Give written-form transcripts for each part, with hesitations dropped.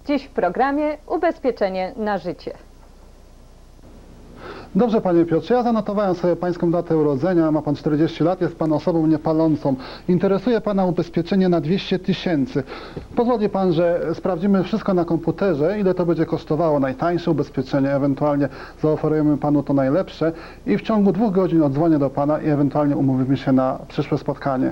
Dziś w programie Ubezpieczenie na życie. Dobrze, panie Piotrze, ja zanotowałem sobie pańską datę urodzenia, ma pan 40 lat, jest pan osobą niepalącą. Interesuje pana ubezpieczenie na 200 000. Pozwoli pan, że sprawdzimy wszystko na komputerze, ile to będzie kosztowało, najtańsze ubezpieczenie, ewentualnie zaoferujemy panu to najlepsze i w ciągu 2 godzin odzwonię do pana i ewentualnie umówimy się na przyszłe spotkanie.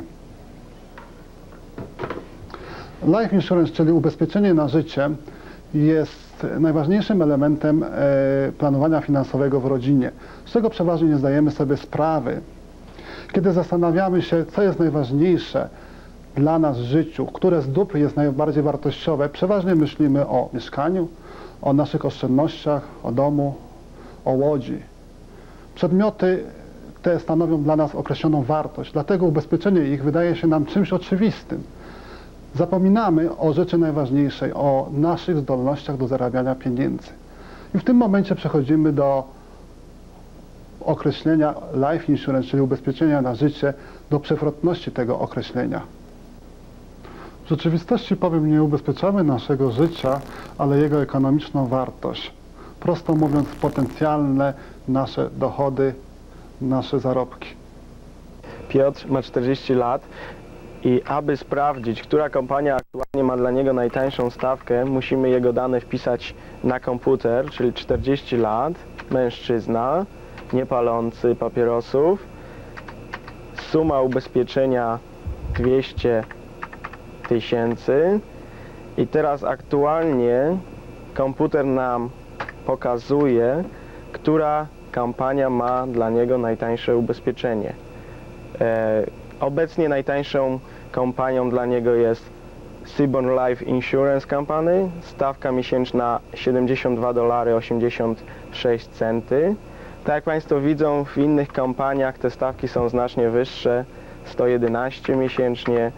Life Insurance, czyli ubezpieczenie na życie, jest najważniejszym elementem planowania finansowego w rodzinie, z czego przeważnie nie zdajemy sobie sprawy. Kiedy zastanawiamy się, co jest najważniejsze dla nas w życiu, które z dóbr jest najbardziej wartościowe, przeważnie myślimy o mieszkaniu, o naszych oszczędnościach, o domu, o łodzi. Przedmioty te stanowią dla nas określoną wartość, dlatego ubezpieczenie ich wydaje się nam czymś oczywistym. Zapominamy o rzeczy najważniejszej, o naszych zdolnościach do zarabiania pieniędzy. I w tym momencie przechodzimy do określenia Life Insurance, czyli ubezpieczenia na życie, do przewrotności tego określenia. W rzeczywistości powiem, nie ubezpieczamy naszego życia, ale jego ekonomiczną wartość. Prosto mówiąc, potencjalne nasze dochody, nasze zarobki. Piotr ma 40 lat. I aby sprawdzić, która kompania aktualnie ma dla niego najtańszą stawkę, musimy jego dane wpisać na komputer, czyli 40 lat, mężczyzna, niepalący papierosów, suma ubezpieczenia 200 000 i teraz aktualnie komputer nam pokazuje, która kampania ma dla niego najtańsze ubezpieczenie. Obecnie najtańszą kompanią dla niego jest Seaborn Life Insurance Company, stawka miesięczna $72,86. Tak jak Państwo widzą, w innych kompaniach te stawki są znacznie wyższe, 111 miesięcznie,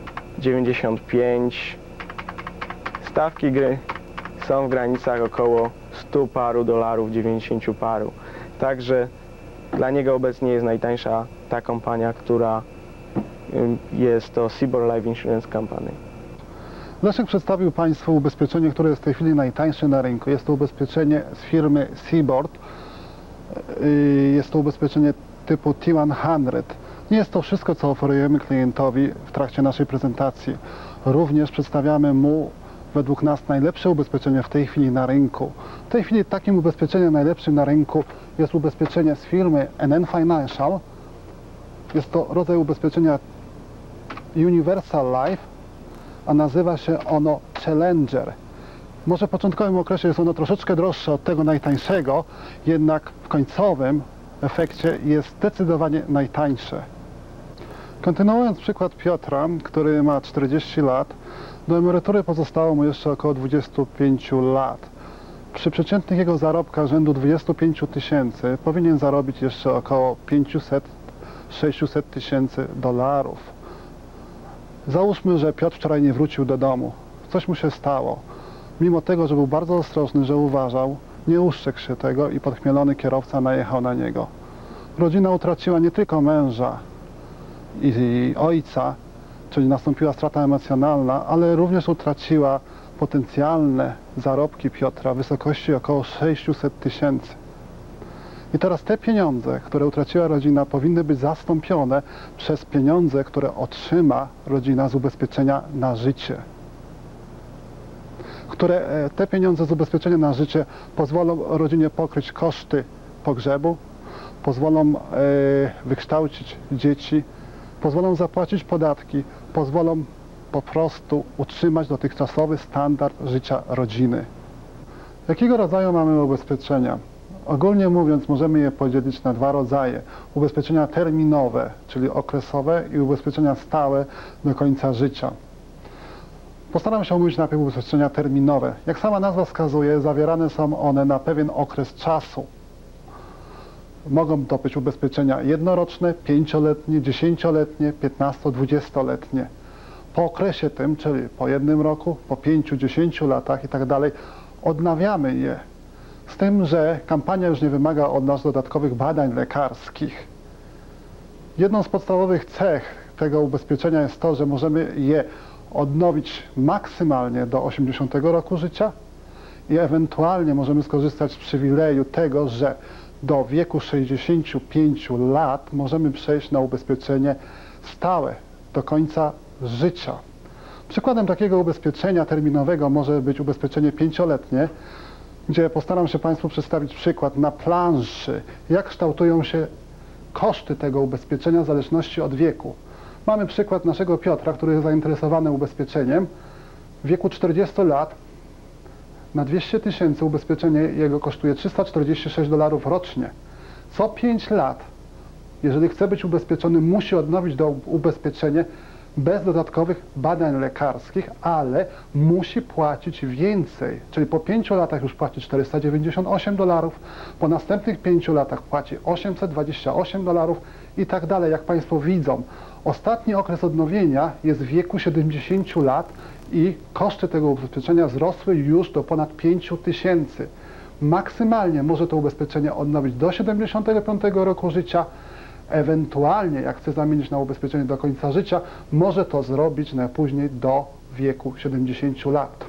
95. Stawki gry są w granicach około 100 paru dolarów, 90 paru. Także dla niego obecnie jest najtańsza ta kompania, która jest to Seaborn Life Insurance Company. Leszek przedstawił Państwu ubezpieczenie, które jest w tej chwili najtańsze na rynku. Jest to ubezpieczenie z firmy Seaborn. Jest to ubezpieczenie typu T100. Nie jest to wszystko, co oferujemy klientowi w trakcie naszej prezentacji. Również przedstawiamy mu według nas najlepsze ubezpieczenie w tej chwili na rynku. W tej chwili takim ubezpieczeniem najlepszym na rynku jest ubezpieczenie z firmy NN Financial. Jest to rodzaj ubezpieczenia Universal Life, a nazywa się ono Challenger. Może w początkowym okresie jest ono troszeczkę droższe od tego najtańszego, jednak w końcowym efekcie jest zdecydowanie najtańsze. Kontynuując przykład Piotra, który ma 40 lat, do emerytury pozostało mu jeszcze około 25 lat. Przy przeciętnych jego zarobkach rzędu 25 000 powinien zarobić jeszcze około 500–600 000 dolarów. Załóżmy, że Piotr wczoraj nie wrócił do domu. Coś mu się stało. Mimo tego, że był bardzo ostrożny, że uważał, nie ustrzegł się tego i podchmielony kierowca najechał na niego. Rodzina utraciła nie tylko męża i ojca, czyli nastąpiła strata emocjonalna, ale również utraciła potencjalne zarobki Piotra w wysokości około 600 000. I teraz te pieniądze, które utraciła rodzina, powinny być zastąpione przez pieniądze, które otrzyma rodzina z ubezpieczenia na życie. Te pieniądze z ubezpieczenia na życie pozwolą rodzinie pokryć koszty pogrzebu, pozwolą wykształcić dzieci, pozwolą zapłacić podatki, pozwolą po prostu utrzymać dotychczasowy standard życia rodziny. Jakiego rodzaju mamy ubezpieczenia? Ogólnie mówiąc, możemy je podzielić na 2 rodzaje. Ubezpieczenia terminowe, czyli okresowe, i ubezpieczenia stałe do końca życia. Postaram się omówić najpierw ubezpieczenia terminowe. Jak sama nazwa wskazuje, zawierane są one na pewien okres czasu. Mogą to być ubezpieczenia jednoroczne, 5-letnie, 10-letnie, 15–20-letnie. Po okresie tym, czyli po 1 roku, po 5–10 latach i tak dalej, odnawiamy je. Z tym, że kampania już nie wymaga od nas dodatkowych badań lekarskich. Jedną z podstawowych cech tego ubezpieczenia jest to, że możemy je odnowić maksymalnie do 80 roku życia i ewentualnie możemy skorzystać z przywileju tego, że do wieku 65 lat możemy przejść na ubezpieczenie stałe do końca życia. Przykładem takiego ubezpieczenia terminowego może być ubezpieczenie 5-letnie, gdzie postaram się Państwu przedstawić przykład na planszy, jak kształtują się koszty tego ubezpieczenia w zależności od wieku. Mamy przykład naszego Piotra, który jest zainteresowany ubezpieczeniem. W wieku 40 lat na 200 000 ubezpieczenie jego kosztuje $346 rocznie. Co 5 lat, jeżeli chce być ubezpieczony, musi odnowić to ubezpieczenie bez dodatkowych badań lekarskich, ale musi płacić więcej. Czyli po 5 latach już płaci $498, po następnych 5 latach płaci $828 i tak dalej. Jak Państwo widzą, ostatni okres odnowienia jest w wieku 70 lat i koszty tego ubezpieczenia wzrosły już do ponad 5 000. Maksymalnie może to ubezpieczenie odnowić do 75 roku życia. Ewentualnie, jak chce zamienić na ubezpieczenie do końca życia, może to zrobić najpóźniej do wieku 70 lat.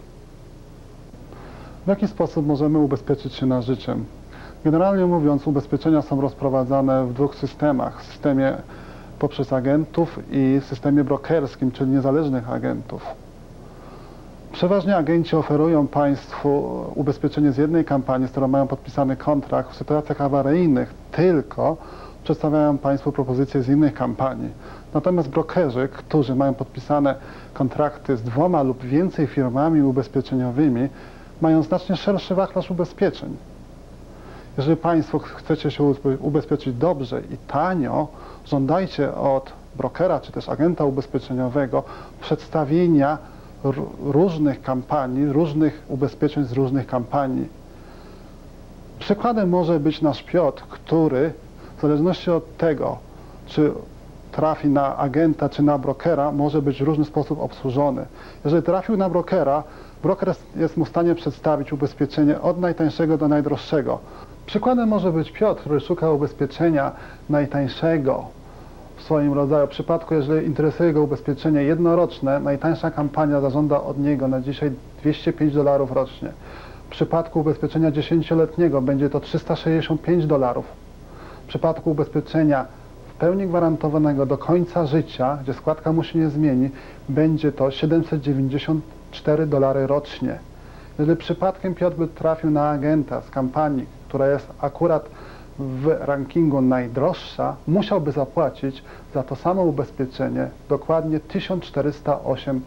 W jaki sposób możemy ubezpieczyć się na życie? Generalnie mówiąc, ubezpieczenia są rozprowadzane w dwóch systemach. W systemie poprzez agentów i w systemie brokerskim, czyli niezależnych agentów. Przeważnie agenci oferują Państwu ubezpieczenie z jednej kampanii, z którą mają podpisany kontrakt. W sytuacjach awaryjnych tylko przedstawiają Państwu propozycje z innych kampanii. Natomiast brokerzy, którzy mają podpisane kontrakty z 2 lub więcej firmami ubezpieczeniowymi, mają znacznie szerszy wachlarz ubezpieczeń. Jeżeli Państwo chcecie się ubezpieczyć dobrze i tanio, żądajcie od brokera czy też agenta ubezpieczeniowego przedstawienia różnych kampanii, różnych ubezpieczeń z różnych kampanii. Przykładem może być nasz Piotr, który w zależności od tego, czy trafi na agenta, czy na brokera, może być w różny sposób obsłużony. Jeżeli trafił na brokera, broker jest mu w stanie przedstawić ubezpieczenie od najtańszego do najdroższego. Przykładem może być Piotr, który szuka ubezpieczenia najtańszego w swoim rodzaju. W przypadku, jeżeli interesuje go ubezpieczenie jednoroczne, najtańsza kampania zażąda od niego na dzisiaj $205 rocznie. W przypadku ubezpieczenia 10-letniego będzie to $365. W przypadku ubezpieczenia w pełni gwarantowanego do końca życia, gdzie składka mu się nie zmieni, będzie to $794 rocznie. Jeżeli przypadkiem Piotr by trafił na agenta z kampanii, która jest akurat w rankingu najdroższa, musiałby zapłacić za to samo ubezpieczenie dokładnie $1408.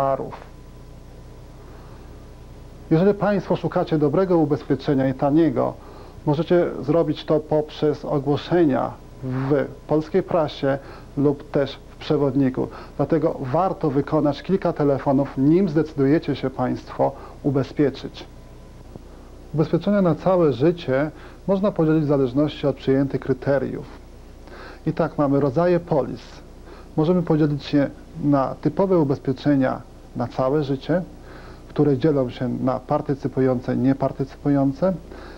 Jeżeli Państwo szukacie dobrego ubezpieczenia i taniego, możecie zrobić to poprzez ogłoszenia w polskiej prasie lub też w przewodniku. Dlatego warto wykonać kilka telefonów, nim zdecydujecie się Państwo ubezpieczyć. Ubezpieczenia na całe życie można podzielić w zależności od przyjętych kryteriów. I tak mamy rodzaje polis. Możemy podzielić je na typowe ubezpieczenia na całe życie, które dzielą się na partycypujące i niepartycypujące.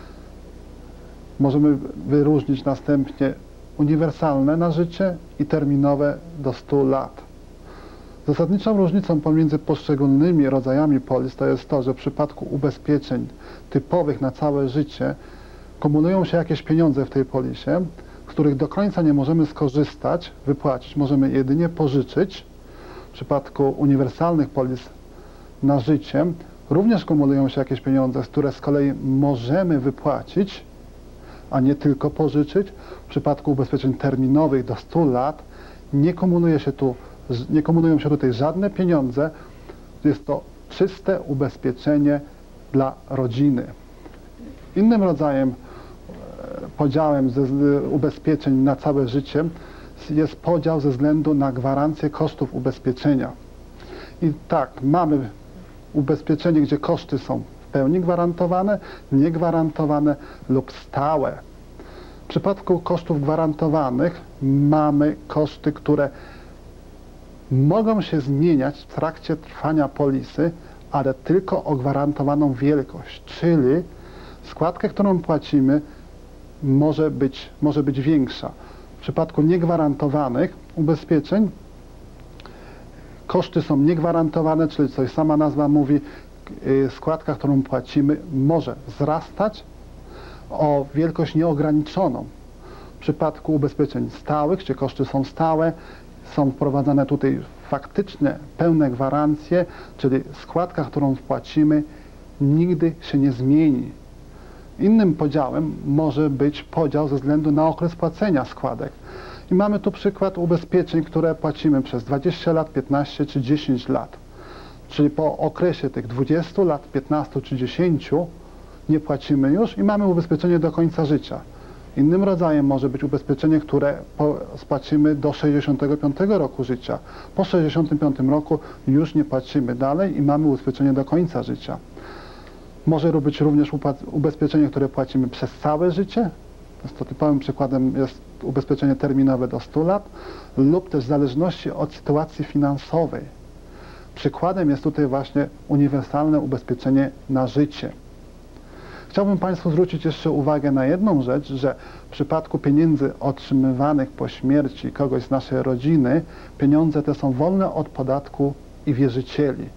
Możemy wyróżnić następnie uniwersalne na życie i terminowe do 100 lat. Zasadniczą różnicą pomiędzy poszczególnymi rodzajami polis to jest to, że w przypadku ubezpieczeń typowych na całe życie kumulują się jakieś pieniądze w tej polisie, z których do końca nie możemy skorzystać, wypłacić. Możemy jedynie pożyczyć. W przypadku uniwersalnych polis na życie również kumulują się jakieś pieniądze, które z kolei możemy wypłacić, a nie tylko pożyczyć. W przypadku ubezpieczeń terminowych do 100 lat nie kumulują się tutaj żadne pieniądze. Jest to czyste ubezpieczenie dla rodziny. Innym rodzajem, podziałem ubezpieczeń na całe życie jest podział ze względu na gwarancję kosztów ubezpieczenia. I tak, mamy ubezpieczenie, gdzie koszty są w pełni gwarantowane, niegwarantowane lub stałe. W przypadku kosztów gwarantowanych mamy koszty, które mogą się zmieniać w trakcie trwania polisy, ale tylko o gwarantowaną wielkość, czyli składkę, którą płacimy, może być większa. W przypadku niegwarantowanych ubezpieczeń Koszty są niegwarantowane, czyli coś sama nazwa mówi, składka, którą płacimy, może wzrastać o wielkość nieograniczoną. W przypadku ubezpieczeń stałych, gdzie koszty są stałe, są wprowadzane tutaj faktyczne, pełne gwarancje, czyli składka, którą wpłacimy, nigdy się nie zmieni. Innym podziałem może być podział ze względu na okres płacenia składek. I mamy tu przykład ubezpieczeń, które płacimy przez 20 lat, 15 czy 10 lat. Czyli po okresie tych 20 lat, 15 czy 10 nie płacimy już i mamy ubezpieczenie do końca życia. Innym rodzajem może być ubezpieczenie, które spłacimy do 65 roku życia. Po 65 roku już nie płacimy dalej i mamy ubezpieczenie do końca życia. Może być również ubezpieczenie, które płacimy przez całe życie. To typowym przykładem jest ubezpieczenie terminowe do 100 lat lub też w zależności od sytuacji finansowej. Przykładem jest tutaj właśnie uniwersalne ubezpieczenie na życie. Chciałbym Państwu zwrócić jeszcze uwagę na jedną rzecz, że w przypadku pieniędzy otrzymywanych po śmierci kogoś z naszej rodziny, pieniądze te są wolne od podatku i wierzycieli.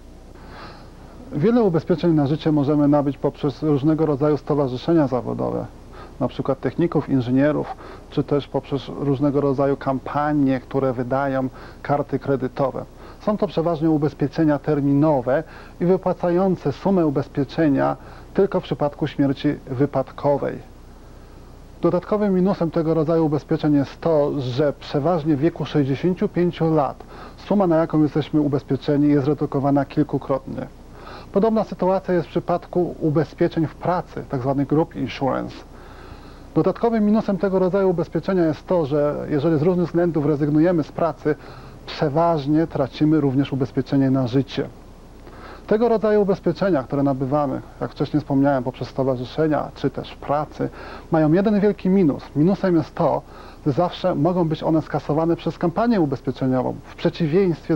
Wiele ubezpieczeń na życie możemy nabyć poprzez różnego rodzaju stowarzyszenia zawodowe, na przykład techników, inżynierów, czy też poprzez różnego rodzaju kampanie, które wydają karty kredytowe. Są to przeważnie ubezpieczenia terminowe i wypłacające sumę ubezpieczenia tylko w przypadku śmierci wypadkowej. Dodatkowym minusem tego rodzaju ubezpieczeń jest to, że przeważnie w wieku 65 lat suma, na jaką jesteśmy ubezpieczeni, jest redukowana kilkukrotnie. Podobna sytuacja jest w przypadku ubezpieczeń w pracy, tzw. group insurance. Dodatkowym minusem tego rodzaju ubezpieczenia jest to, że jeżeli z różnych względów rezygnujemy z pracy, przeważnie tracimy również ubezpieczenie na życie. Tego rodzaju ubezpieczenia, które nabywamy, jak wcześniej wspomniałem, poprzez stowarzyszenia czy też w pracy, mają jeden wielki minus. Minusem jest to, że zawsze mogą być one skasowane przez kampanię ubezpieczeniową, w przeciwieństwie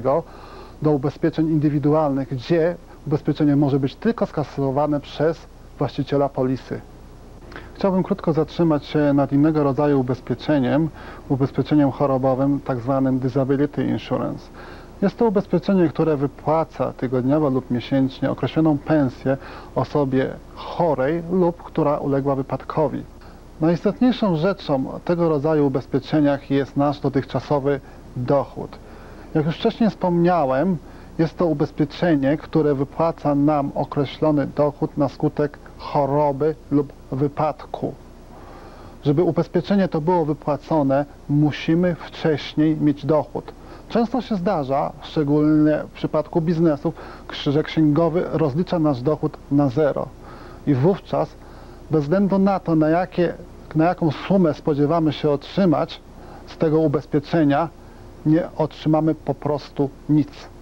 do ubezpieczeń indywidualnych, gdzie ubezpieczenie może być tylko skasowane przez właściciela polisy. Chciałbym krótko zatrzymać się nad innego rodzaju ubezpieczeniem chorobowym, tzw. Disability Insurance. Jest to ubezpieczenie, które wypłaca tygodniowo lub miesięcznie określoną pensję osobie chorej lub która uległa wypadkowi. Najistotniejszą rzeczą tego rodzaju ubezpieczeniach jest nasz dotychczasowy dochód. Jak już wcześniej wspomniałem, jest to ubezpieczenie, które wypłaca nam określony dochód na skutek choroby lub wypadku. Żeby ubezpieczenie to było wypłacone, musimy wcześniej mieć dochód. Często się zdarza, szczególnie w przypadku biznesów, że księgowy rozlicza nasz dochód na zero. I wówczas, bez względu na to, na jaką sumę spodziewamy się otrzymać z tego ubezpieczenia, nie otrzymamy po prostu nic.